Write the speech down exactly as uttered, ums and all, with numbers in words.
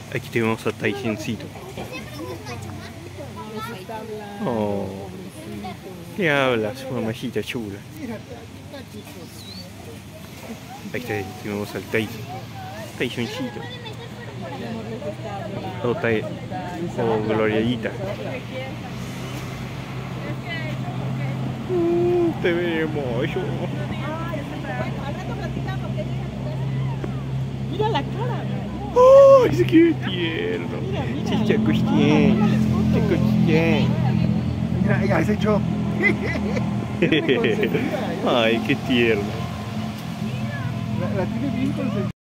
Aquí tenemos a Taisencito. Oh, ¿qué hablas, mamacita chula? Ahí está, tenemos al Tyson. Tysoncito. Oh, Tai- oh, Gloriadita. Uh, te vemos, yo. Mira la cara, ¡Oh! ¡Es que tierno! Sí, te acosté. Te acosté. Mira, ella se echó. Ay, qué tierno. La, la tiene bien consentida.